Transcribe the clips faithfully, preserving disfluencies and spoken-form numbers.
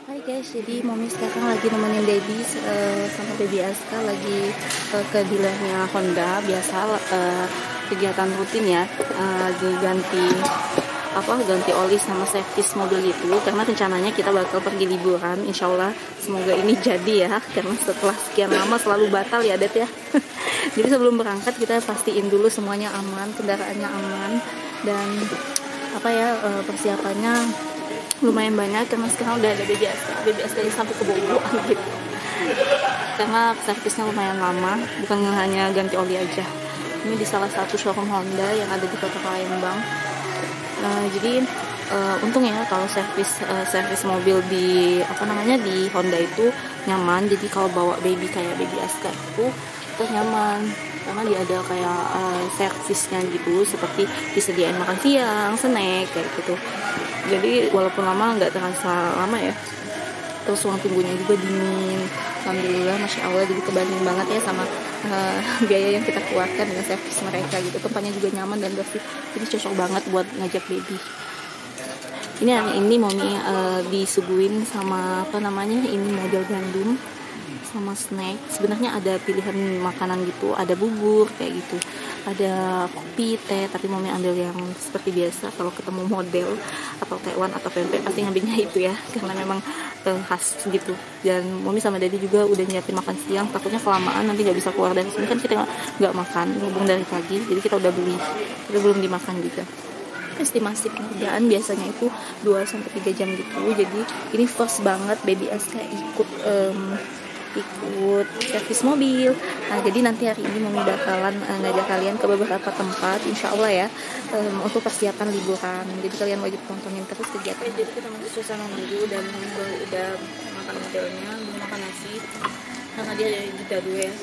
Hai guys, jadi Mommy sekarang lagi nemenin Daddy uh, sama Baby Aska lagi uh, ke dealernya Honda. Biasa uh, kegiatan rutin ya, uh, lagi ganti apa ganti oli sama servis mobil gitu. Karena rencananya kita bakal pergi liburan, insya Allah semoga ini jadi ya. Karena setelah sekian lama selalu batal ya Dad ya. Jadi sebelum berangkat kita pastiin dulu semuanya aman, kendaraannya aman, dan apa ya uh, persiapannya lumayan banyak karena sekarang udah ada B B S B B S dari sampai ke Bogor gitu, karena servisnya lumayan lama, bukan hanya ganti oli aja. Ini di salah satu showroom Honda yang ada di Kota Palembang. Nah, jadi uh, untung ya kalau servis uh, servis mobil di apa namanya di Honda itu nyaman. Jadi kalau bawa baby kayak Baby Aska itu itu nyaman karena dia ada kayak uh, servisnya gitu, seperti disediain makan siang, snack kayak gitu. Jadi walaupun lama nggak terasa lama ya. Terus ruang tunggunya juga dingin, alhamdulillah, masya Allah. Jadi kebanding banget ya sama uh, biaya yang kita keluarkan dengan servis mereka gitu. Tempatnya juga nyaman dan bersih, jadi cocok banget buat ngajak baby. Ini hari ini Mommy uh, disuguhin sama apa namanya ini model gandum sama snack. Sebenarnya ada pilihan makanan gitu, ada bubur kayak gitu, ada kopi, teh, tapi Mommy ambil yang seperti biasa. Kalau ketemu model atau Taiwan atau pempek pasti ngambilnya itu ya, karena memang eh, khas gitu. Dan Mommy sama Daddy juga udah nyiapin makan siang, takutnya kelamaan nanti nggak bisa keluar dari sini, kan kita nggak makan hubung dari pagi, jadi kita udah beli, kita belum dimakan juga. Estimasi pengerjaan biasanya itu dua sampai tiga jam gitu. Jadi ini first banget Baby Aska ikut um, ikut servis mobil. Nah, jadi nanti hari ini Mommy bakalan uh, ngajak kalian ke beberapa tempat, insya Allah ya, um, untuk persiapan liburan. Jadi kalian wajib tontonin terus kegiatan. Jadi kita masuk suasana dulu dan udah makan modelnya, belum makan nasi karena dia dari jeda dulu ya.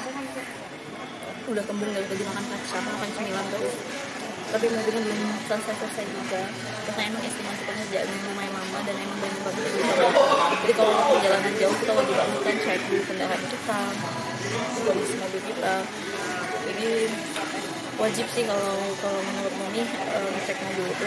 Udah kembung dari tadi makan kacang, makan cemilan terus. Tapi mobilnya belum selesai-selesai juga karena emang estimasi pengerjaan lumayan lama dan emang banyak banget juga. Jadi kalau perjalanan jauh kita wajib banget kan cek dulu kendaraan kita, kondisi mobil kita. Jadi wajib sih kalau kalau menurut Mommy uh, ngecek mobil itu.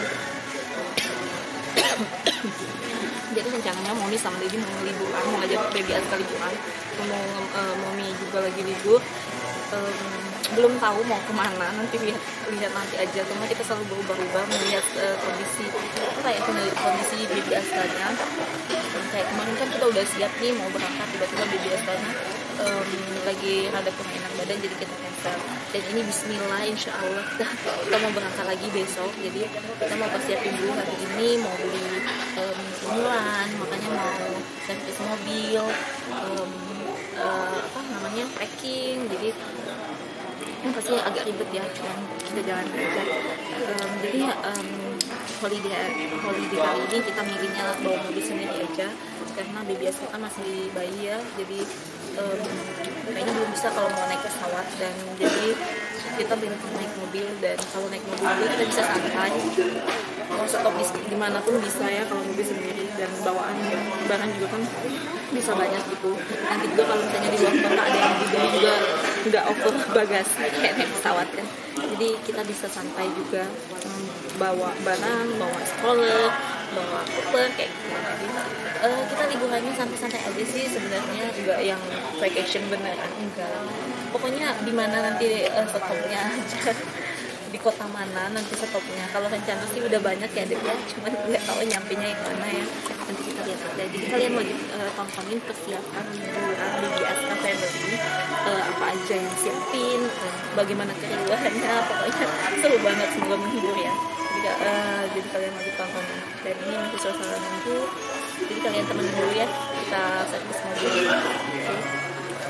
Jadi rencananya Mommy sama Daddy mau liburan, mau ngajak Baby Aska liburan, mau uh, Mommy juga lagi libur. Um, belum tahu mau kemana, nanti lihat lihat nanti aja, karena kita selalu berubah-ubah melihat uh, kondisi apa ya kondisi Baby Askanya. Kayak kemarin kan kita udah siap nih mau berangkat, tiba-tiba Baby Askanya um, lagi rada kurang enak badan, jadi kita cancel. Dan ini Bismillah, insya Allah kita, kita mau berangkat lagi besok. Jadi kita mau persiapin dulu hari ini, mau beli um, cemilan, makanya mau servis mobil, um, uh, apa namanya packing. Jadi ini pasti agak ribet ya, dan kita jalan aja. Um, jadi um, holiday holiday kali ini kita milihnya bawa mobil sendiri aja, karena Baby Aska kan masih bayi ya, jadi um, kayaknya belum bisa kalau mau naik pesawat. Dan jadi kita pilih naik mobil, dan kalau naik mobil juga kita bisa santai, mau stop di mana pun bisa ya kalau mobil sendiri. Dan bawaan barang juga kan bisa banyak gitu. Nanti juga kalau misalnya di luar kota ada yang dibeli juga nggak over bagasi kayak naik pesawat kan. Jadi kita bisa santai juga, um, bawa barang, bawa stroller, bawa koper kayak gitu. Jadi uh, kita liburannya santai-santai aja sih sebenarnya, enggak yang vacation beneran, enggak. Pokoknya di mana nanti uh, stopnya aja, di kota mana nanti stopnya. Kalau rencana sih udah banyak ya deh ya, cuman nggak tahu nyampenya yang mana ya, nanti kita lihat aja. Jadi kalian wajib uh, tontonin persiapan liburan Baby Aska family, uh, apa aja yang siapin, uh, bagaimana keriuhannya, pokoknya seru banget, semoga menghibur ya. Jadi, uh, jadi kalian wajib tontonin. Dan ini masih suasana nunggu, jadi kalian temenin dulu ya, kita servis mobil. Okay.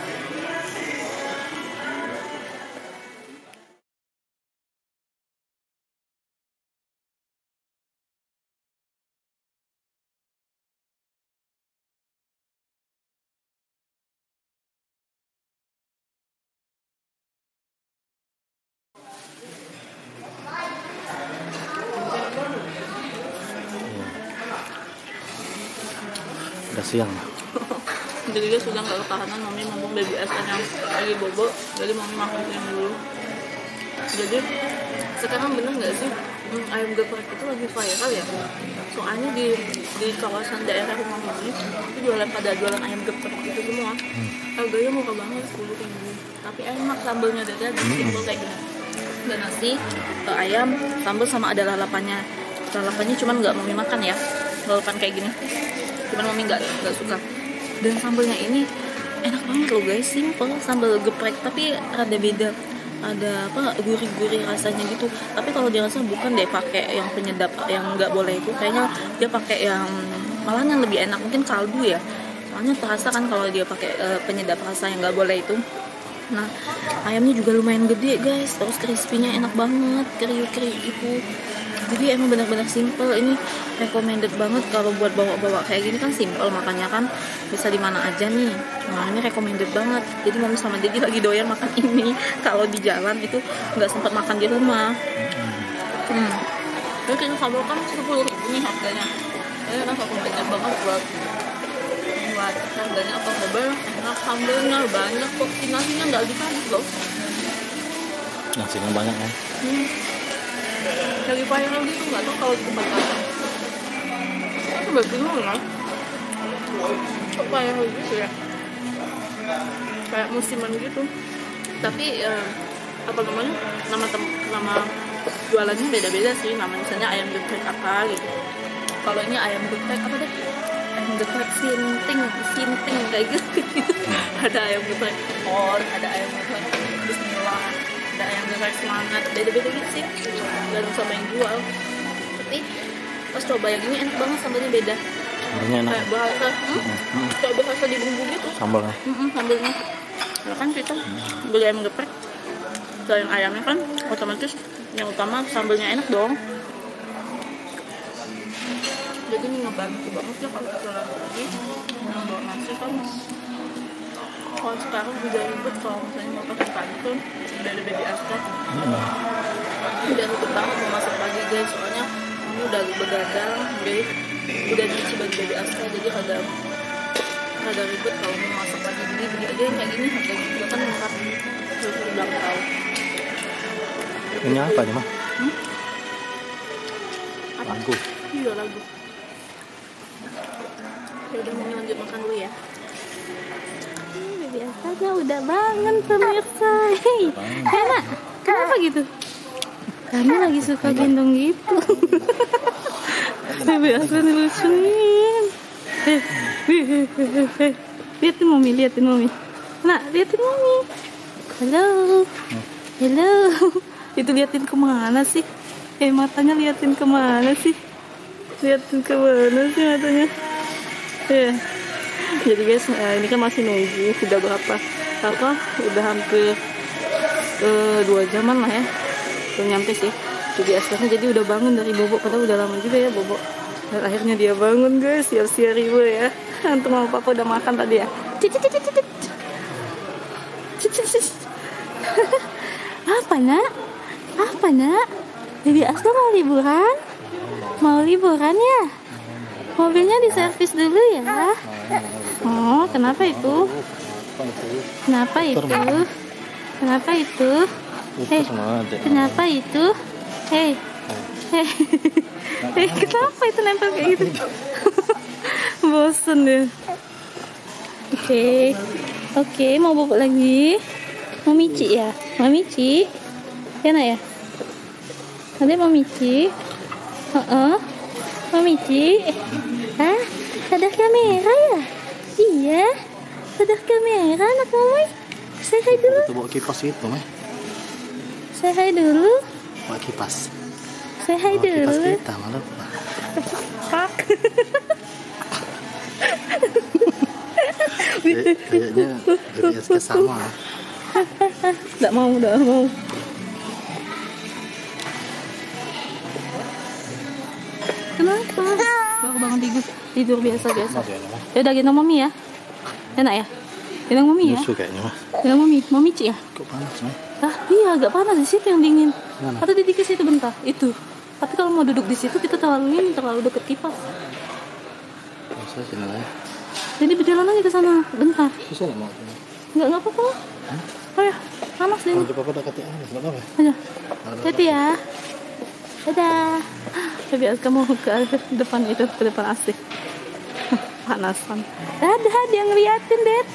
Udah siang. Jadi dia sudah nggak ketahanan, Mommy ngomong Baby Aska yang lagi bobo, jadi Mommy makan siang dulu. Jadi sekarang bener nggak sih Hmm, ayam geprek itu lagi viral ya. Soalnya di di kawasan daerah rumah ini itu jualan pada jualan ayam geprek gitu semua. Hmm. Harganya murah banget sepuluh ribu. Tapi enak sambelnya dari hmm. simpel kayak gini. Ada nasi, ke ayam, sambal sama ada lalapannya. Lalapannya cuman nggak Mami makan ya. Lalapan kayak gini. Cuman Mami nggak nggak suka. Dan sambalnya ini enak banget loh guys, simple sambal geprek tapi rada beda. Ada apa gurih-gurih rasanya gitu. Tapi kalau dirasa bukan deh pakai yang penyedap yang nggak boleh itu, kayaknya dia pakai yang malah yang lebih enak mungkin kaldu ya. Soalnya terasa kan kalau dia pakai uh, penyedap rasa yang nggak boleh itu. Nah ayamnya juga lumayan gede guys, terus crispy-nya enak banget, kriuk-kriuk gitu. Jadi emang benar-benar simple. Ini recommended banget kalau buat bawa-bawa kayak gini kan simple, makanya kan bisa di mana aja nih. Nah ini recommended banget. Jadi Mami sama Dedi lagi doyan makan ini. Kalau di jalan itu nggak sempat makan di rumah. Hmm. Jadi kita sambal kan sepuluh ribu nih harganya. Jadi kan recommended banget buat buat harganya affordable, enak sambalnya banyak, kok nasinya nggak dikasih loh. Nasinya banyak ya. Hmm. Lagi viral gitu, nggak tahu kalau itu bakalan itu bagaimana kan kok viral gitu ya, kayak musiman gitu. Tapi eh, apa namanya, nama tem nama jualannya beda-beda sih. Nama misalnya ayam geprek apa gitu. Kalau ini ayam geprek apa deh, ayam geprek sinting sinting kayak gitu. Ada ayam geprek on, ada ayam geprek bismillah, ada ayam geprek semangat, beda-beda gitu sih, tergantung sama yang jual. Tapi pas coba yang ini enak banget, sambalnya beda. Sambalnya enak. Kayak bahasa, hmm? hmm. kayak bahasa di bumbu gitu. Sambalnya. Hmm, sambalnya. Nah kan kita beli ayam geprek, selain ayamnya kan otomatis yang utama sambalnya enak dong. Jadi ini ngebantu banget ya kalau kita lagi bawa nasi kan. Kalau sekarang udah ribet kalau misalnya mau pakai pantun dari Baby Aska. Hmm. Udah ribet banget mau masak pagi guys, soalnya ini udah begadang, jadi udah diisi bagi Baby Aska, jadi ada ada ribet kalau mau masak pagi gini. Beli aja yang kayak gini, harganya juga kan lengkap, terus udah tahu. Ini apa nih mah? Hmm? Lagu. Iya lagu. Ya udah, mau lanjut makan dulu ya. Biasanya udah bangun pemirsa. Hei, enak. Kenapa gitu? Kamu lagi suka gendong gitu. Biasa lucuin. Eh, eh, liatin Mami, liatin Mami. Nah, liatin Mami. Halo, halo. Itu liatin kemana sih? Eh, matanya liatin kemana sih? Liatin kemana sih matanya? Ya. Jadi guys, nah ini kan masih nunggu, sudah berapa? Apa? Udah hampir uh, dua jaman lah ya, belum nyampe sih. Jadi aslinya jadi udah bangun dari bobok, padahal udah lama juga ya bobok. Dan akhirnya dia bangun guys, siap-siap ribu ya. Untuk mama papa udah makan tadi ya. Apa nak? Apa nak? Baby Aska mau liburan? Mau liburan ya? Mobilnya diservis dulu ya. Oh, kenapa itu? Kenapa itu? Kenapa itu? Hei, kenapa itu? Hei, hei, hei, kenapa itu nempel kayak gitu? Bosen deh. Oke, oke, mau bobok lagi? Mau mici ya? Mau mici? Ya nak ya? Ada mau mici? Uh-uh. Mau mici? Hah? Sadar kamera ya? Iya. Sadar kamera anak Mami. Say hi dulu. Itu bawa kipas itu, Meh. Say hi dulu. Bawa kipas. Say hi bawa dulu. Kipas kita malu. Hah? Kayaknya Baby Aska sama. Nggak mau, nggak mau. Kenapa? Baru bangun tidur, tidur biasa-biasa. Ya udah gendong Mami ya. Enak ya? Gendong Mami ya? Musuh kayaknya mah. Gendong Mami, mau mici ya? Kok panas, Mah? Ah, iya agak panas di situ yang dingin. Mana? Atau Didi ke situ bentar, itu. Tapi kalau mau duduk di situ kita terlalu ini, terlalu deket kipas. Masa sini lah. Jadi berjalan aja ke sana, bentar. Susah nggak mau? Enggak, enggak apa-apa. Hmm? Oh ya, panas deh. Kalau di papa dekati aja, nggak apa-apa. Aja. Hati ya. Dadah. Baby Aska mau ke depan itu, ke depan A C. Panasan. Dadah, dia ngeliatin, Dad.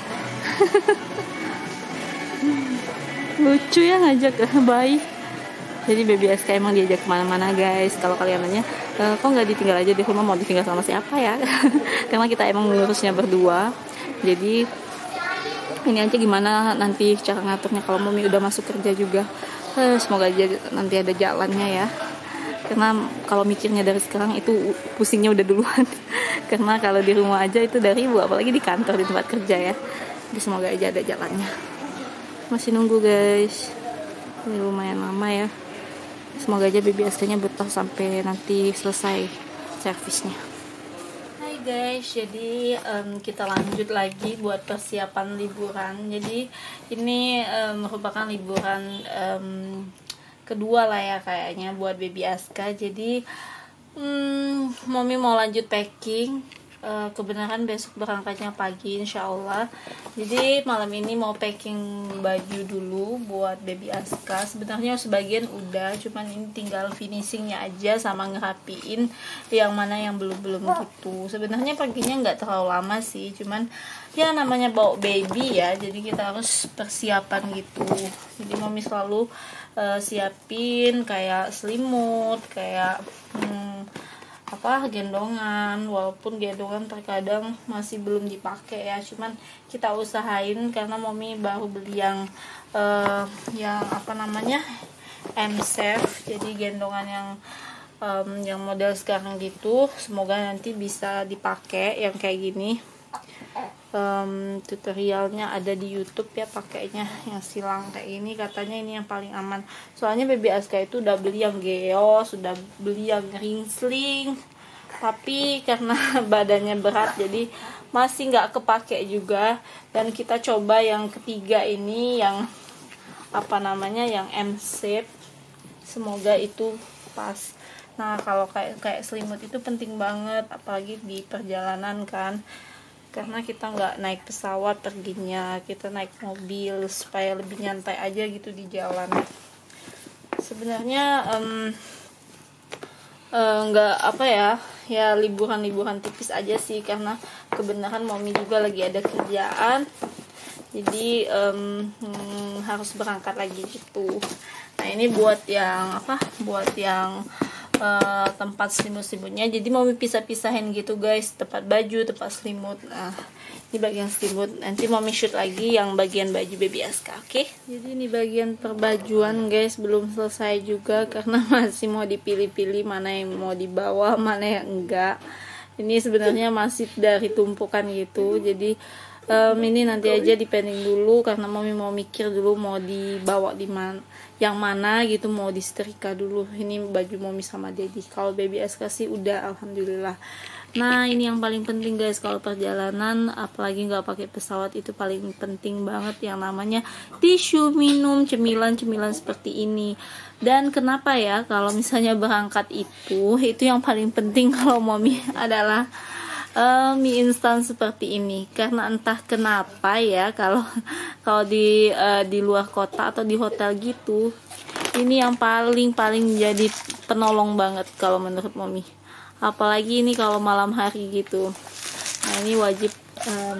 Lucu ya ngajak bayi. Jadi Baby Aska emang diajak kemana-mana guys. Kalau kalian nanya, e, kok nggak ditinggal aja di rumah, mau ditinggal sama siapa ya? Karena kita emang ngurusnya berdua. Jadi ini aja gimana nanti cara ngaturnya kalau Mami udah masuk kerja juga. Eh, semoga aja nanti ada jalannya ya. Karena kalau mikirnya dari sekarang itu pusingnya udah duluan. Karena kalau di rumah aja itu dari ibu, apalagi di kantor, di tempat kerja ya. Jadi semoga aja ada jalannya. Masih nunggu guys. Ini lumayan lama ya. Semoga aja Baby Askanya betah sampai nanti selesai servisnya. Hai guys, jadi um, kita lanjut lagi buat persiapan liburan. Jadi ini um, merupakan liburan um, kedua lah ya kayaknya buat Baby Aska. Jadi um, Mami mau lanjut packing. Uh, kebenaran besok berangkatnya pagi insya Allah. Jadi malam ini mau packing baju dulu buat Baby Aska. Sebenarnya sebagian udah, cuman ini tinggal finishingnya aja sama ngerapiin yang mana yang belum-belum gitu. Sebenarnya paginya nggak terlalu lama sih, cuman ya namanya bawa baby ya, jadi kita harus persiapan gitu. Jadi Mami selalu uh, siapin kayak selimut, kayak hmm, apa gendongan, walaupun gendongan terkadang masih belum dipakai ya, cuman kita usahain karena Mami baru beli yang uh, yang apa namanya M-Safe, jadi gendongan yang um, yang model sekarang gitu. Semoga nanti bisa dipakai yang kayak gini. Um, tutorialnya ada di YouTube ya, pakainya yang silang kayak ini, katanya ini yang paling aman. Soalnya Baby Aska itu udah beli yang Geo, sudah beli yang ring sling, tapi karena badannya berat jadi masih nggak kepake juga. Dan kita coba yang ketiga ini yang apa namanya yang M-Shape, semoga itu pas. Nah kalau kayak kayak selimut itu penting banget, apalagi di perjalanan kan, karena kita nggak naik pesawat perginya, kita naik mobil supaya lebih nyantai aja gitu di jalan. Sebenarnya um, nggak uh, apa ya ya liburan-liburan tipis aja sih, karena kebenaran Mami juga lagi ada kerjaan, jadi um, hmm, harus berangkat lagi gitu. Nah ini buat yang apa buat yang Uh, tempat selimut-selimutnya, jadi mau pisah-pisahin gitu guys, tempat baju, tempat selimut. Nah ini bagian selimut, nanti mau shoot lagi yang bagian baju Baby Aska. Oke okay? Jadi ini bagian perbajuan guys, belum selesai juga karena masih mau dipilih-pilih mana yang mau dibawa, mana yang enggak. Ini sebenarnya masih dari tumpukan gitu, jadi um, ini nanti aja dipending dulu karena Mami mau mikir dulu mau dibawa di mana, yang mana gitu, mau disetrika dulu. Ini baju Mami sama Daddy. Kalau Baby Aska sih udah alhamdulillah. Nah ini yang paling penting guys, kalau perjalanan apalagi nggak pakai pesawat, itu paling penting banget yang namanya tisu, minum, cemilan-cemilan seperti ini. Dan kenapa ya kalau misalnya berangkat itu itu yang paling penting kalau Mami adalah Uh, mie instan seperti ini, karena entah kenapa ya kalau kalau di uh, di luar kota atau di hotel gitu, ini yang paling paling jadi penolong banget kalau menurut Mami. Apalagi ini kalau malam hari gitu. Nah ini wajib um,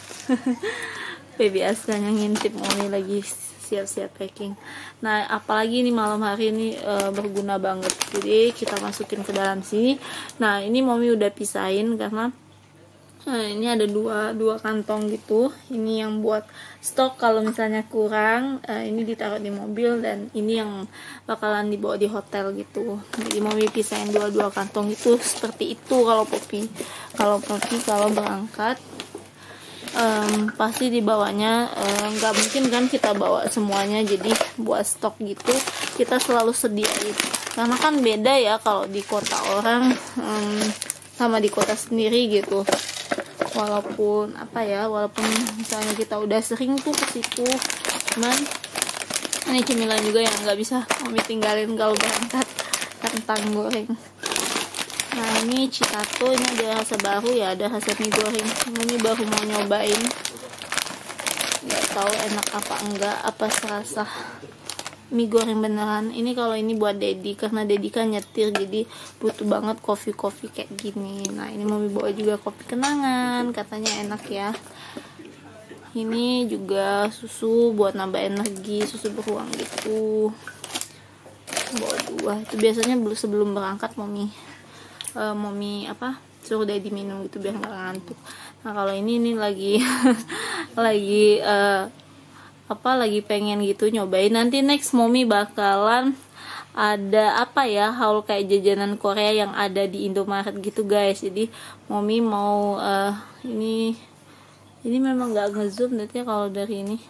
Baby Aska yang ngintip Mami lagi siap-siap packing. Nah apalagi ini malam hari ini e, berguna banget, jadi kita masukin ke dalam sini. Nah ini Mami udah pisahin karena nah, ini ada dua dua kantong gitu. Ini yang buat stok kalau misalnya kurang, e, ini ditaruh di mobil, dan ini yang bakalan dibawa di hotel gitu. Jadi Mami pisahin dua-dua kantong itu seperti itu. Kalau Poppy kalau Poppy kalau berangkat Um, pasti dibawanya nggak um, mungkin kan kita bawa semuanya, jadi buat stok gitu kita selalu sediain, karena kan beda ya kalau di kota orang um, sama di kota sendiri gitu. Walaupun apa ya walaupun misalnya kita udah sering tuh ke situ, cuman ini cemilan juga yang nggak bisa Mami tinggalin kalau berangkat, kentang goreng. Nah ini Citato, ini ada rasa baru ya, ada rasa mie goreng. Ini baru mau nyobain, nggak tahu enak apa enggak, apa serasa mie goreng beneran. Ini kalau ini buat Dedi karena Dedi kan nyetir, jadi butuh banget kopi-kopi kayak gini. Nah ini Mami bawa juga kopi kenangan, katanya enak ya. Ini juga susu buat nambah energi, susu beruang gitu. Bawa dua. Itu biasanya sebelum berangkat Mami uh, Mami apa suruh Dedi minum gitu biar nggak ngantuk. Nah kalau ini ini lagi lagi uh, apa lagi pengen gitu nyobain. Nanti next Mami bakalan ada apa ya, haul kayak jajanan Korea yang ada di Indomaret gitu guys. Jadi Mami mau uh, ini ini memang nggak ngezoom nanti kalau dari ini.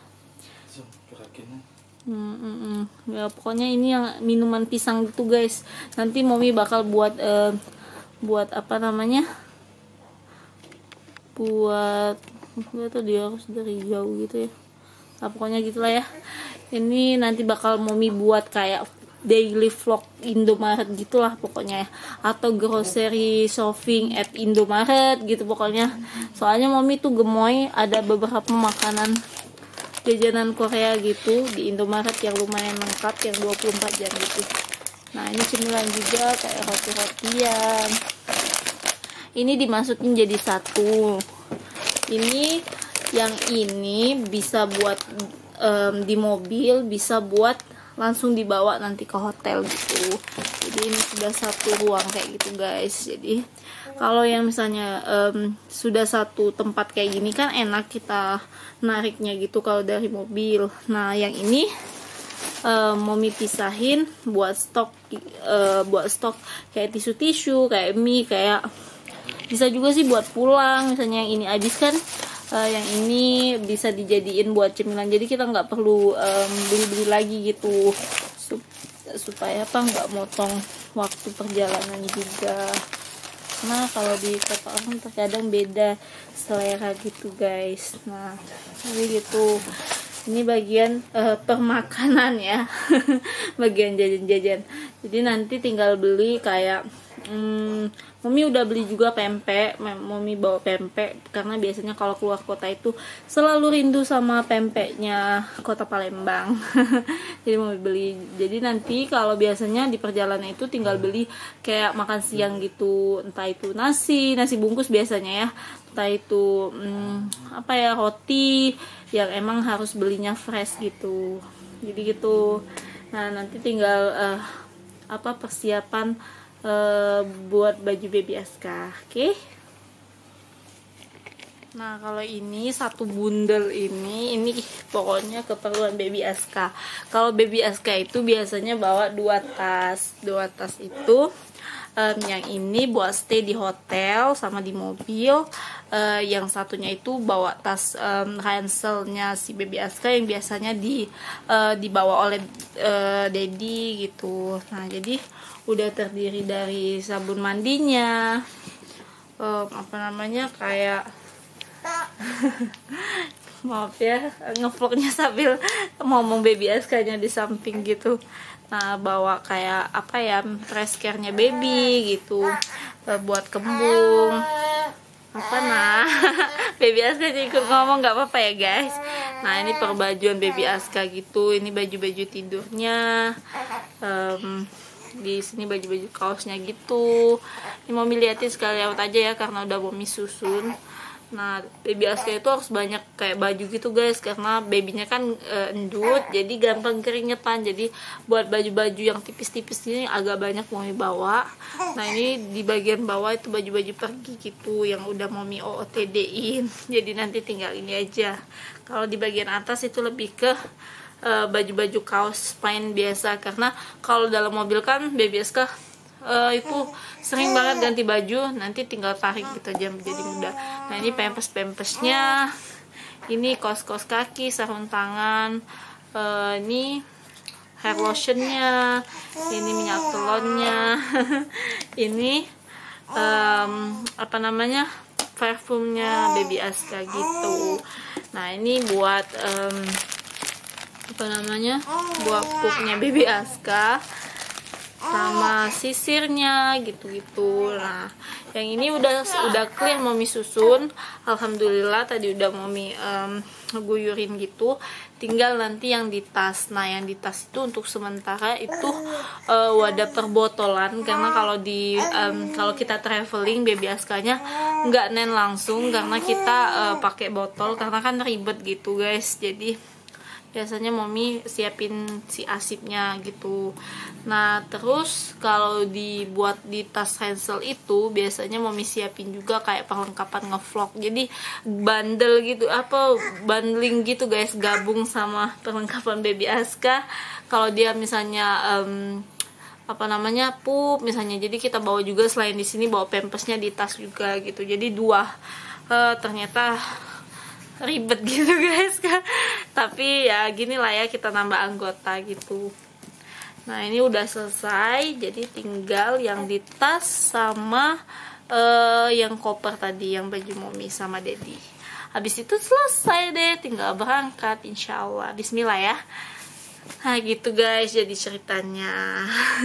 Hmm, hmm, hmm. Ya pokoknya ini yang minuman pisang gitu guys. Nanti Mami bakal buat uh, buat apa namanya? Buat nggak tahu dia harus dari jauh gitu ya. Nah, pokoknya gitulah ya. Ini nanti bakal Mami buat kayak daily vlog Indomaret gitulah pokoknya ya. Atau grocery shopping at Indomaret gitu pokoknya. Soalnya Mami tuh gemoy ada beberapa makanan jajanan Korea gitu di Indomaret yang lumayan lengkap yang dua puluh empat jam gitu. Nah ini cemilan juga kayak roti-rotian. Ini dimasukin jadi satu. Ini yang ini bisa buat um, di mobil, bisa buat langsung dibawa nanti ke hotel gitu. Jadi ini sudah satu ruang kayak gitu guys. Jadi kalau yang misalnya um, sudah satu tempat kayak gini kan enak kita nariknya gitu kalau dari mobil. Nah yang ini um, Mami pisahin buat stok uh, buat stok kayak tisu-tisu, kayak mie, kayak bisa juga sih buat pulang. Misalnya yang ini habis kan, uh, yang ini bisa dijadiin buat cemilan. Jadi kita nggak perlu um, beli-beli lagi gitu, Sup supaya apa nggak motong waktu perjalanan juga. Nah kalau di kota orang terkadang beda selera gitu guys. Nah jadi gitu. Ini bagian uh, permakanan ya. Bagian jajan-jajan. Jadi nanti tinggal beli kayak Hmm, Mami udah beli juga pempek. Mami bawa pempek karena biasanya kalau keluar kota itu selalu rindu sama pempeknya kota Palembang. Jadi Mami beli. Jadi nanti kalau biasanya di perjalanan itu tinggal beli kayak makan siang gitu, entah itu nasi, nasi bungkus biasanya ya, entah itu hmm, apa ya, roti yang emang harus belinya fresh gitu. Jadi gitu. Nah nanti tinggal uh, apa persiapan Uh, buat baju baby Aska, oke? Okay? Nah kalau ini satu bundel ini, ini pokoknya keperluan baby Aska. Kalau baby Aska itu biasanya bawa dua tas, dua tas itu. Um, yang ini buat stay di hotel sama di mobil. Uh, yang satunya itu bawa tas um, ranselnya si baby Aska yang biasanya di uh, dibawa oleh uh, Dedi gitu. Nah jadi udah terdiri dari sabun mandinya, um, apa namanya kayak maaf ya ngevlognya sambil ngomong baby Askanya di samping gitu. Nah bawa kayak apa ya, fresh care-nya baby gitu, uh, buat kembung apa nah. Baby Aska jadi ikut ngomong, nggak apa-apa ya guys. Nah ini perbajuan baby Aska gitu. Ini baju-baju tidurnya, um, di sini baju-baju kaosnya gitu. Ini mau liatin sekali lewat aja ya karena udah Mami susun. Nah baby Aska itu harus banyak kayak baju gitu guys, karena babynya kan e, endut, jadi gampang keringetan. Jadi buat baju-baju yang tipis-tipis ini agak banyak Mami bawa. Nah ini di bagian bawah itu baju-baju pergi gitu yang udah Mami O O T D-in. Jadi nanti tinggal ini aja. Kalau di bagian atas itu lebih ke baju-baju uh, kaos pain biasa, karena kalau dalam mobil kan baby Aska uh, itu sering banget ganti baju, nanti tinggal tarik gitu aja menjadi mudah. Nah ini pampers-pampersnya, ini kaos-kaos kaki, sarung tangan, uh, ini hair lotionnya, ini minyak telonnya, ini um, apa namanya parfumnya baby Aska gitu. Nah ini buat um, apa namanya buat pupnya baby Aska. sama sisirnya gitu-gitu. Nah, yang ini udah udah clear Mami susun. Alhamdulillah tadi udah Mami um, guyurin gitu. Tinggal nanti yang di tas. Nah, yang di tas itu untuk sementara itu uh, wadah perbotolan, karena kalau di um, kalau kita traveling baby askanya nggak nen langsung karena kita uh, pakai botol karena kan ribet gitu guys. Jadi biasanya Mami siapin si asipnya gitu. Nah, terus kalau dibuat di tas ransel itu biasanya Mami siapin juga kayak perlengkapan ngevlog. Jadi bundle gitu, apa bundling gitu guys, gabung sama perlengkapan baby Aska. Kalau dia misalnya um, apa namanya pup misalnya, jadi kita bawa juga selain di sini bawa pampasnya di tas juga gitu. Jadi dua uh, ternyata ribet gitu guys. Tapi ya gini lah ya, kita nambah anggota gitu. Nah, ini udah selesai, jadi tinggal yang di tas sama uh, yang koper tadi, yang baju Mami sama Daddy. Habis itu selesai deh, tinggal berangkat insya Allah. Bismillah ya. Nah gitu guys, jadi ceritanya.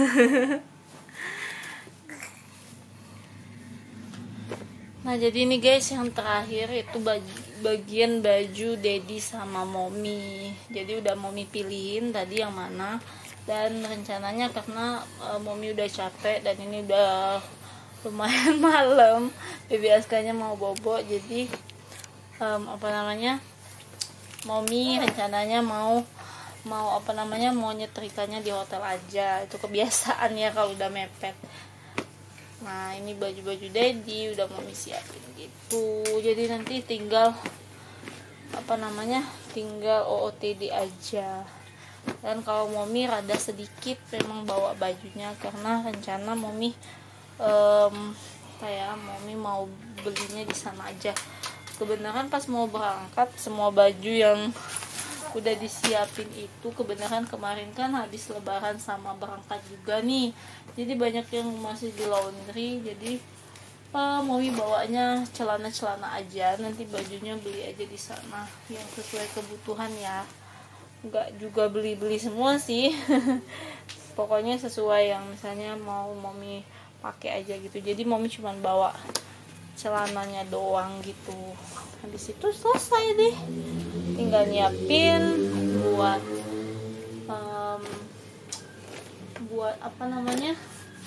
Nah, jadi ini guys yang terakhir itu bagian baju Daddy sama Mommy. Jadi udah Mommy pilihin tadi yang mana, dan rencananya karena uh, Mommy udah capek dan ini udah lumayan malam, baby Askanya mau bobo, jadi um, apa namanya Mommy rencananya mau mau apa namanya mau nyetrikanya di hotel aja. Itu kebiasaan ya kalau udah mepet. Nah, ini baju-baju Daddy udah Mami siapin gitu. Jadi nanti tinggal apa namanya tinggal O O T D aja. Dan kalau Mami rada sedikit memang bawa bajunya karena rencana Mami um, kayak Mami mau belinya di sana aja. Kebenaran pas mau berangkat semua baju yang udah disiapin itu kebenaran kemarin kan habis lebaran sama berangkat juga nih, jadi banyak yang masih di laundry. Jadi uh, Mami bawanya celana-celana aja, nanti bajunya beli aja di sana yang sesuai kebutuhan ya, nggak juga beli-beli semua sih. Pokoknya sesuai yang misalnya mau Mami pakai aja gitu. Jadi Mami cuma bawa celananya doang gitu. Habis itu selesai deh, tinggal nyiapin buat um, buat apa namanya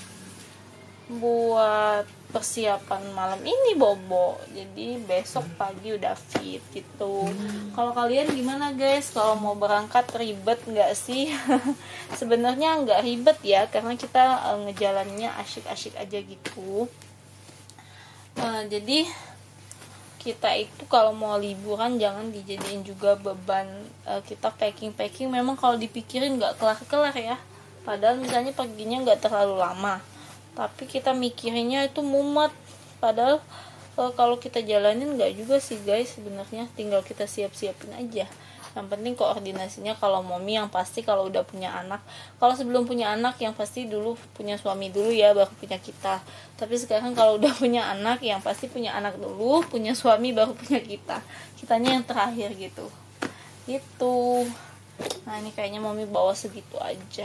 buat persiapan malam ini bobo. Jadi besok pagi udah fit gitu. Kalau kalian gimana guys, kalau mau berangkat ribet nggak sih? Sebenarnya nggak ribet ya, karena kita uh, ngejalannya asyik-asyik aja gitu. Uh, jadi kita itu kalau mau liburan jangan dijadiin juga beban. Uh, kita packing-packing memang kalau dipikirin nggak kelar-kelar ya. Padahal misalnya perginya nggak terlalu lama, tapi kita mikirinnya itu mumet. Padahal uh, kalau kita jalanin nggak juga sih guys, sebenarnya tinggal kita siap-siapin aja. Yang penting koordinasinya kalau Mami yang pasti kalau udah punya anak. Kalau sebelum punya anak yang pasti dulu punya suami dulu ya, baru punya kita. Tapi sekarang kalau udah punya anak yang pasti punya anak dulu, punya suami baru punya kita. Kitanya yang terakhir gitu. Gitu. Nah, ini kayaknya Mami bawa segitu aja.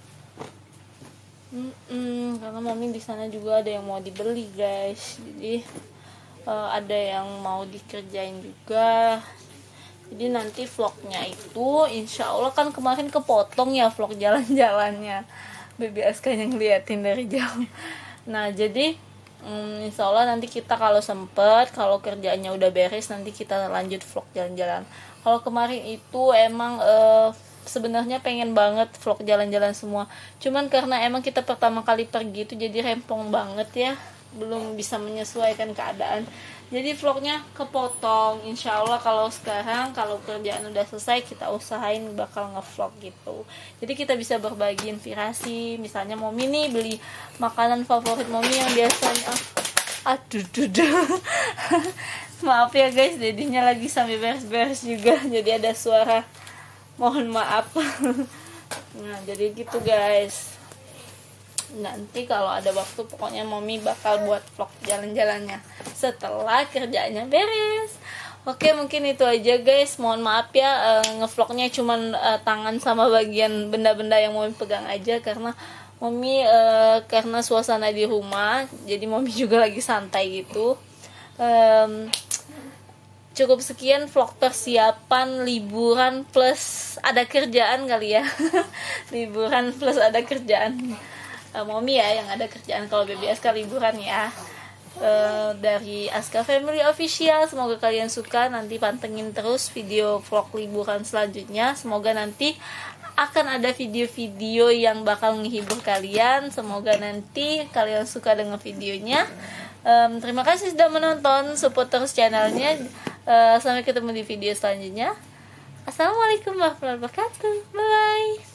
Mm-mm, karena Mami di sana juga ada yang mau dibeli guys. Jadi uh, ada yang mau dikerjain juga. Jadi nanti vlognya itu insya Allah kan kemarin kepotong ya vlog jalan-jalannya, baby Aska yang ngeliatin dari jauh. Nah jadi um, insya Allah nanti kita kalau sempet, kalau kerjaannya udah beres nanti kita lanjut vlog jalan-jalan. Kalau kemarin itu emang uh, sebenarnya pengen banget vlog jalan-jalan semua, cuman karena emang kita pertama kali pergi itu jadi rempong banget ya, belum bisa menyesuaikan keadaan. Jadi vlognya kepotong. Insya Allah kalau sekarang kalau kerjaan udah selesai kita usahain bakal ngevlog gitu. Jadi kita bisa berbagi inspirasi. Misalnya Mami nih beli makanan favorit Mami yang biasanya aduh duduh. Maaf ya guys, dedinya lagi sambil beres-beres juga. Jadi ada suara, mohon maaf. Nah jadi gitu guys. Nanti kalau ada waktu pokoknya Mami bakal buat vlog jalan-jalannya setelah kerjanya beres. Oke, mungkin itu aja guys. Mohon maaf ya uh, ngevlognya cuman uh, tangan sama bagian benda-benda yang Mami pegang aja, karena Mami uh, karena suasana di rumah, jadi Mami juga lagi santai gitu. Um, cukup sekian vlog persiapan liburan plus ada kerjaan kali ya. Liburan plus ada kerjaan. Uh, Mami ya yang ada kerjaan, kalau Baby Aska liburan ya. Uh, dari Aska Family Official, semoga kalian suka. Nanti pantengin terus video vlog liburan selanjutnya. Semoga nanti akan ada video-video yang bakal menghibur kalian. Semoga nanti kalian suka dengan videonya. um, Terima kasih sudah menonton, support terus channelnya. uh, Sampai ketemu di video selanjutnya. Assalamualaikum warahmatullahi wabarakatuh. Bye bye.